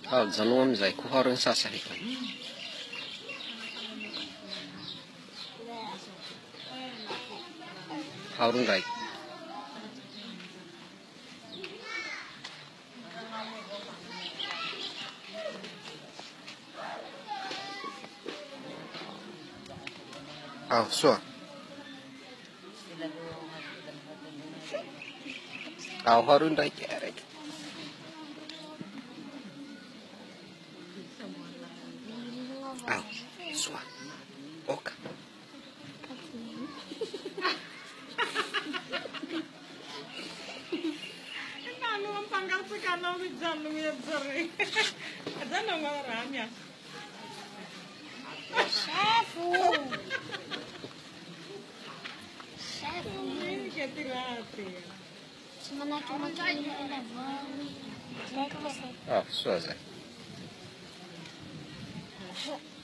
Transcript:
Janoa amizay koa harony sasany. Harony ray. Soa. Harony ray kere. Soa. Oka. Ano ang panggal sa kanaw ni John Luis Zari? Adan ang mga ramya. Chefu! Chefu! Hindi ka tirati. Semanaki makinig na ba? Soa zay.